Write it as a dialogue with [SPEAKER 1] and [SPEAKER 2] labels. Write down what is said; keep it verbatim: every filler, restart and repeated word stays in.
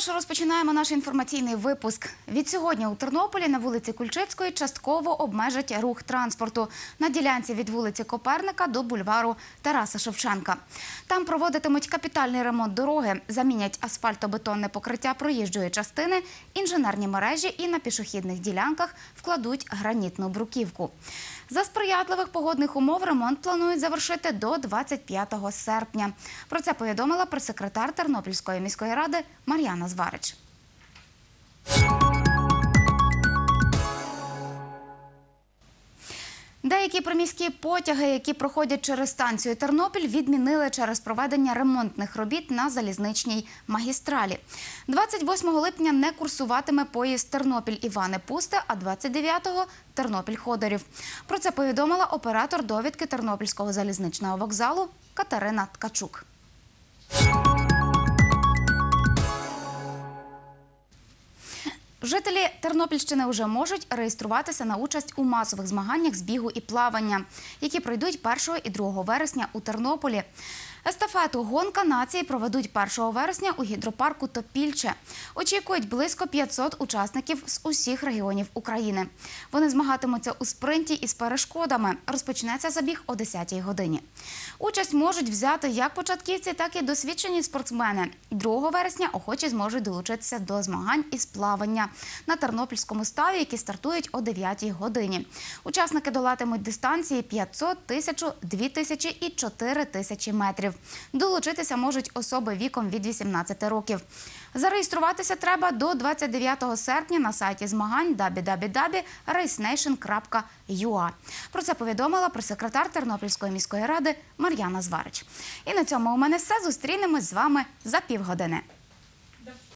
[SPEAKER 1] Тож розпочинаємо наш інформаційний випуск. Від сьогодні у Тернополі на вулиці Кульчицької частково обмежать рух транспорту на ділянці від вулиці Коперника до бульвару Тараса Шевченка. Там проводитимуть капітальний ремонт дороги, замінять асфальтобетонне покриття проїжджої частини, інженерні мережі і на пішохідних ділянках вкладуть гранітну бруківку. За сприятливих погодних умов ремонт планують завершити до двадцять п'ятого серпня. Про це повідомила прес-секретар Тернопільської міської ради Мар'яна Зварич. Деякі приміські потяги, які проходять через станцію Тернопіль, відмінили через проведення ремонтних робіт на залізничній магістралі. двадцять восьмого липня не курсуватиме поїзд Тернопіль-Іване-Пусте, а двадцять дев'ятого – Тернопіль-Ходорів. Про це повідомила оператор довідки Тернопільського залізничного вокзалу Катерина Ткачук. Жителі Тернопільщини вже можуть реєструватися на участь у масових змаганнях з бігу і плавання, які пройдуть першого і другого вересня у Тернополі. Естафету «Гонка нації» проведуть першого вересня у гідропарку Топільче. Очікують близько п'ятсот учасників з усіх регіонів України. Вони змагатимуться у спринті із перешкодами. Розпочнеться забіг о десятій годині. Участь можуть взяти як початківці, так і досвідчені спортсмени. другого вересня охочі зможуть долучитися до змагань із плавання на Тернопільському ставі, які стартують о дев'ятій годині. Учасники долатимуть дистанції п'ятсот, тисячу, дві тисячі і чотири тисячі метрів. Долучитися можуть особи віком від вісімнадцяти років. Зареєструватися треба до двадцять дев'ятого серпня на сайті змагань дабл ю дабл ю дабл ю крапка рейснейшн крапка ю а. Про це повідомила прес-секретар Тернопільської міської ради Мар'яна Зварич. І на цьому у мене все. Зустрінемось з вами за півгодини.